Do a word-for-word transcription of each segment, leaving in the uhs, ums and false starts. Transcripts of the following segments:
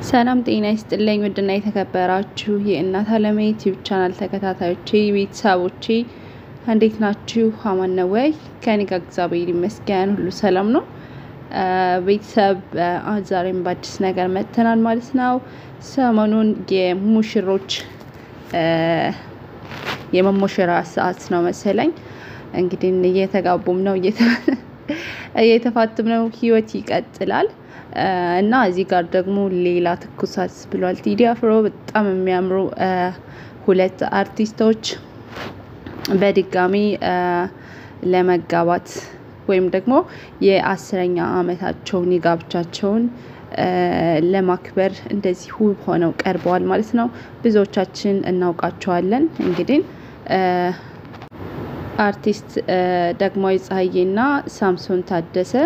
ሰላም ጤና ይስጥልኝ ወድና የተከበራችሁ የእናት አለሜ ዩቲዩብ ቻናል ተከታታዮቼ ቤተሰቦቼ እንዴት ናችሁ? አማን ነው ወይ? ከኔ ጋር እግዚአብሔር ይመስገን ሁሉ ሰላም ነው። ቤተሰብ ዛሬም በአዲስ ነገር መጥተናል ማለት ነው። ሰሞኑን የሙሽሮች የመሞሸራ ሰዓት ነው መሰለኝ። እንግዲህ እየተጋቡም ነው እየተፋቱም ነው፣ ህይወት ይቀጥላል። እና እዚህ ጋር ደግሞ ሌላ ትኩሳት ብሏል ቲዲ አፍሮ። በጣም የሚያምሩ ሁለት አርቲስቶች በድጋሚ ለመጋባት ወይም ደግሞ የአስረኛ አመታቸውን የጋብቻቸውን ለማክበር እንደዚህ ውብ ሆነው ቀርበዋል ማለት ነው። ብዙዎቻችን እናውቃቸዋለን። እንግዲህ አርቲስት ዳግማዊት እና ሳምሶን ታደሰ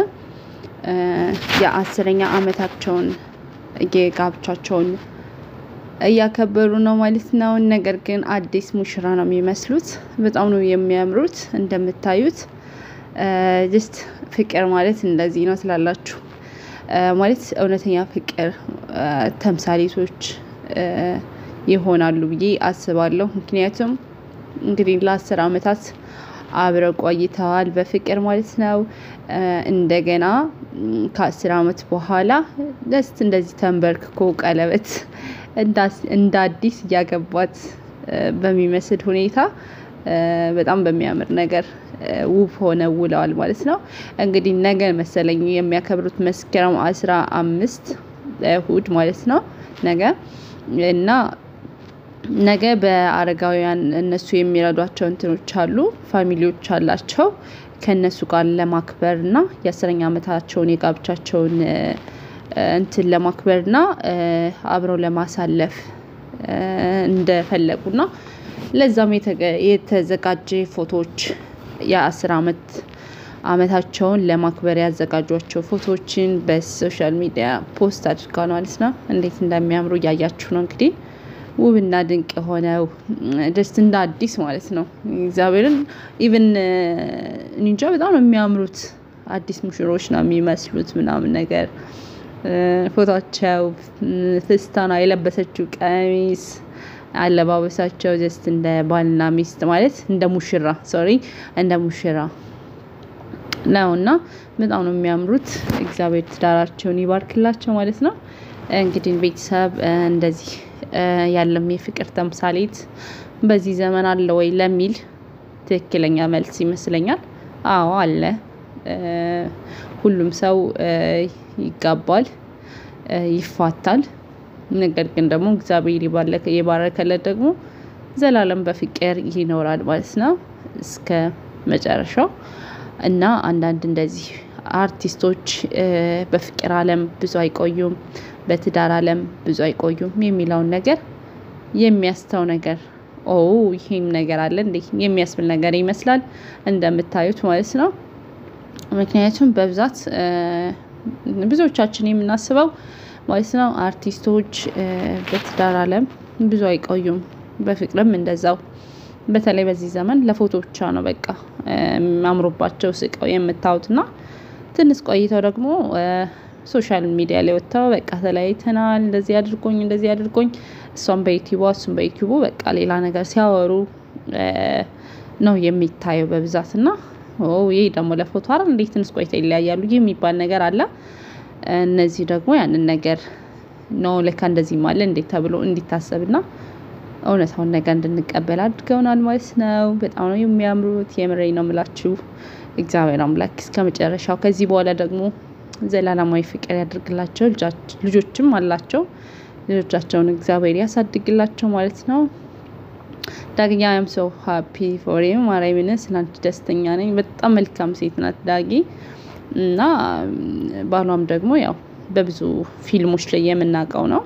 የአስረኛ አመታቸውን የጋብቻቸውን እያከበሩ ነው ማለት ነው። ነገር ግን አዲስ ሙሽራ ነው የሚመስሉት። በጣም ነው የሚያምሩት እንደምታዩት። ጀስት ፍቅር ማለት እንደዚህ ነው ትላላችሁ ማለት እውነተኛ ፍቅር ተምሳሌቶች ይሆናሉ ብዬ አስባለሁ። ምክንያቱም እንግዲህ ለአስር አመታት አብረው ቆይተዋል በፍቅር ማለት ነው። እንደገና ከአስር አመት በኋላ ደስ እንደዚህ ተንበርክኮ ቀለበት እንደ አዲስ ያገባት በሚመስል ሁኔታ በጣም በሚያምር ነገር ውብ ሆነው ውለዋል ማለት ነው። እንግዲህ ነገ መሰለኝ የሚያከብሩት መስከረም አስራ አምስት እሁድ ማለት ነው ነገ። እና ነገ በአረጋውያን እነሱ የሚረዷቸው እንትኖች አሉ፣ ፋሚሊዎች አላቸው። ከነሱ ጋር ለማክበርና የአስረኛ አመታቸውን የጋብቻቸውን እንትን ለማክበርና አብረው ለማሳለፍ እንደፈለጉና ለዛም የተዘጋጀ ፎቶዎች የአስር አመት አመታቸውን ለማክበር ያዘጋጇቸው ፎቶዎችን በሶሻል ሚዲያ ፖስት አድርገዋል ማለት ነው። እንዴት እንደሚያምሩ ያያችሁ ነው። እንግዲህ ውብና ድንቅ ሆነው ደስ እንደ አዲስ ማለት ነው። እግዚአብሔርን ኢቭን እንጃ በጣም ነው የሚያምሩት። አዲስ ሙሽሮች ነው የሚመስሉት ምናምን ነገር። ፎቶአቸው ፍስታና የለበሰችው ቀሚስ አለባበሳቸው ጀስት እንደ ባልና ሚስት ማለት እንደ ሙሽራ ሶሪ እንደ ሙሽራ ነውና በጣም ነው የሚያምሩት። እግዚአብሔር ትዳራቸውን ይባርክላቸው ማለት ነው። እንግዲህ ቤተሰብ እንደዚህ ያለም የፍቅር ተምሳሌት በዚህ ዘመን አለ ወይ ለሚል ትክክለኛ መልስ ይመስለኛል አዎ አለ። ሁሉም ሰው ይጋባል፣ ይፋታል። ነገር ግን ደግሞ እግዚአብሔር ይባረከለት ደግሞ ዘላለም በፍቅር ይኖራል ማለት ነው እስከ መጨረሻው። እና አንዳንድ እንደዚህ አርቲስቶች በፍቅር ዓለም ብዙ አይቆዩም፣ በትዳር ዓለም ብዙ አይቆዩም የሚለውን ነገር የሚያስተው ነገር ኦ ይሄም ነገር አለ እንዴ የሚያስብል ነገር ይመስላል እንደምታዩት ማለት ነው። ምክንያቱም በብዛት ብዙዎቻችን የምናስበው ማለት ነው አርቲስቶች በትዳር ዓለም ብዙ አይቆዩም፣ በፍቅርም እንደዛው። በተለይ በዚህ ዘመን ለፎቶ ብቻ ነው በቃ አምሮባቸው ስቀው የምታዩትና ትንሽ ቆይተው ደግሞ ሶሻል ሚዲያ ላይ ወጣው በቃ ተለያይተናል፣ እንደዚህ አድርጎኝ እንደዚህ አድርጎኝ እሷም በዩቲዩብ እሱም በዩቲዩብ በቃ ሌላ ነገር ሲያወሩ ነው የሚታየው በብዛትና ኦ ይሄ ደግሞ ለፎቶ አይደል እንዴት ትንሽ ቆይተው ይለያያሉ የሚባል ነገር አለ። እነዚህ ደግሞ ያንን ነገር ነው ለካ እንደዚህ ማለት እንዴት ተብሎ እንዲታሰብና እውነታውን ነገር እንድንቀበል አድርገውናል ማለት ነው። በጣም ነው የሚያምሩት። የምሬን ነው የምላችሁ። እግዚአብሔር አምላክ እስከመጨረሻው ከዚህ በኋላ ደግሞ ዘላለማዊ ፍቅር ያድርግላቸው። ልጆችም አላቸው፣ ልጆቻቸውን እግዚአብሔር ያሳድግላቸው ማለት ነው። ዳግኛ I am so happy for you ማርያምን ስላንቺ ደስተኛ ነኝ። በጣም መልካም ሴት ናት ዳጊ። እና ባሏም ደግሞ ያው በብዙ ፊልሞች ላይ የምናውቀው ነው።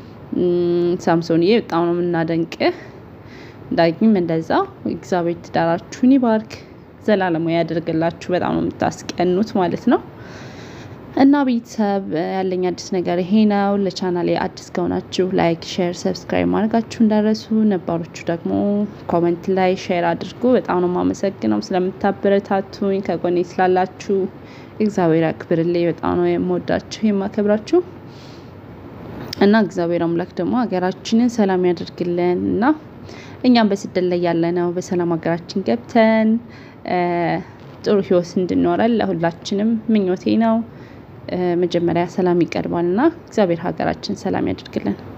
ሳምሶንዬ በጣም ነው የምናደንቅህ። ዳጊም እንደዛ እግዚአብሔር ትዳራችሁን ይባርክ፣ ዘላለማዊ ያድርግላችሁ። በጣም ነው የምታስቀኑት ማለት ነው። እና ቤተሰብ ያለኝ አዲስ ነገር ይሄ ነው። ለቻናሌ አዲስ ከሆናችሁ ላይክ፣ ሼር፣ ሰብስክራይብ ማድረጋችሁ እንዳረሱ፣ ነባሮቹ ደግሞ ኮሜንት ላይ ሼር አድርጉ። በጣም ነው የማመሰግነው ስለምታበረታቱኝ፣ ከጎኔ ስላላችሁ እግዚአብሔር ያክብርልኝ። በጣም ነው የምወዳችሁ የማከብራችሁ። እና እግዚአብሔር አምላክ ደግሞ ሀገራችንን ሰላም ያደርግልን እና እኛም በስደት ላይ ያለነው በሰላም ሀገራችን ገብተን ጥሩ ህይወት እንድንኖረን ለሁላችንም ምኞቴ ነው። መጀመሪያ ሰላም ይቀርባልና እግዚአብሔር ሀገራችን ሰላም ያደርግልን።